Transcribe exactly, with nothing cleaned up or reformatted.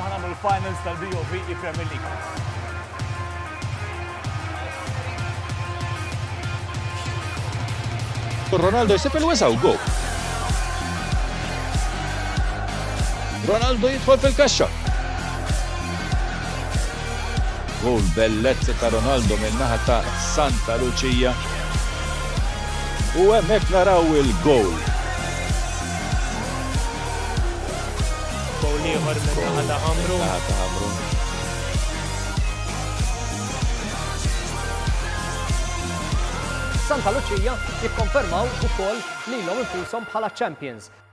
ħanamlu l-finals tal-B O V Premier League. Ronaldo jsib il-wesa u go. Ronaldo jidħol fil-kaxxa. Gol bellezza ta' Ronaldo min-naħa ta' Santa Lucia. U hemmhekk naraw il-gol. Gol ieħor min-naħa ta' Hamrun. Naħa ta' Hamrun. Santa Lucia jikkonfermaw ukoll lilhom infushom bħala champions.